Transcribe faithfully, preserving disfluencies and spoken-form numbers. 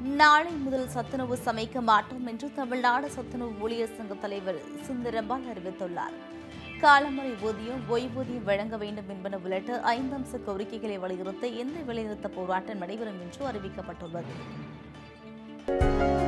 நாளை முதல் சத்துணவு சமைக்க மாட்டோம் என்று தமிழ்நாடு சத்துணவு ஊழியர் சங்க தலைவர் சுந்தரம்பாள் அறிவித்துள்ளார். காலமுறை ஊதியம், ஓய்வூதியம் வழங்க வேண்டும் என்பன உள்ளிட்ட ஐந்து அம்ச கோரிக்கைகளை வலியுறுத்தி இந்த வேலைநிறுத்த போராட்டம் நடைபெறும் என்று அறிவிக்கப்பட்டுள்ளது.